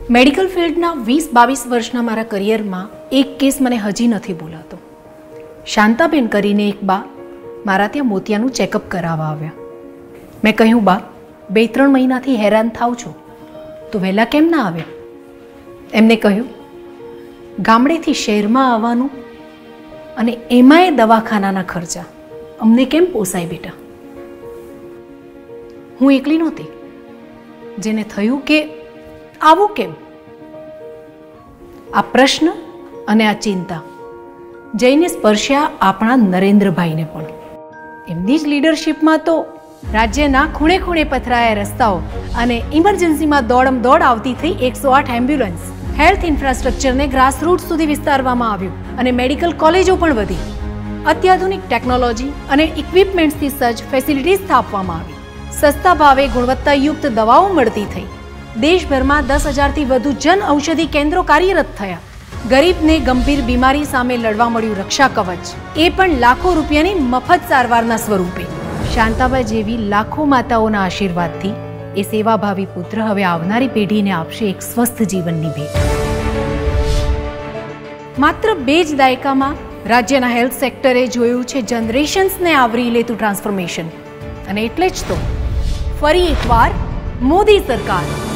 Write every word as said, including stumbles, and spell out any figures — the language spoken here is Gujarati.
મેડિકલ ફિલ્ડના વીસ બાવીસ વર્ષના મારા કરિયરમાં એક કેસ મને હજી નથી ભૂલાતો. શાંતાબેન કરીને એક બા મારા ત્યાં મોતિયાનું ચેકઅપ કરાવવા આવ્યા. મેં કહ્યું, બા બે ત્રણ મહિનાથી હેરાન થાવ છો તો વહેલા કેમ ના આવ્યા? એમને કહ્યું, ગામડેથી શહેરમાં આવવાનું અને એમાંય દવાખાનાના ખર્ચા અમને કેમ પોસાય બેટા? હું એકલી નહોતી જેને થયું કે આવું કેમ. આ પ્રશ્ન અને આ ચિંતા જઈને સ્પર્શ્યા આપણા નરેન્દ્રભાઈને પણ. એમની જ લીડરશિપમાં તો રાજ્યના ખૂણે ખૂણે પથરાયા રસ્તાઓ અને ઇમરજન્સીમાં દોડમ દોડ આવતી થઈ એકસો આઠ એમ્બ્યુલન્સ, હેલ્થ ઇન્ફ્રાસ્ટ્રક્ચરને ગ્રાસરૂટ સુધી વિસ્તારવામાં આવ્યું અને મેડિકલ કોલેજો પણ વધી. અત્યાધુનિક ટેકનોલોજી અને ઇક્વિપમેન્ટ્સથી સજ્જ ફેસિલિટીઝ સ્થાપવામાં આવી. સસ્તા ભાવે ગુણવત્તાયુક્ત દવાઓ મળતી થઈ. દેશભરમાં દસ હજારથી વધુ જન ઔષધિ કેન્દ્રો કાર્યરત થયા. ગરીબને ગંભીર બીમારી સામે લડવા મળ્યું રક્ષા કવચ, એ પણ લાખો રૂપિયાની મફત સારવારના સ્વરૂપે. શાંતાબાઈ જેવી લાખો માતાઓના આશીર્વાદથી એ સેવાભાવી પુત્ર હવે આવનારી પેઢીને આપશે એક સ્વસ્થ જીવનની ભેટ. માત્ર બે જ દાયકામાં રાજ્યના હેલ્થ સેક્ટરે જોયું છે જનરેશન્સને આવરી લેતું ટ્રાન્સફોર્મેશન. અને એટલે જ તો ફરી એકવાર મોદી સરકાર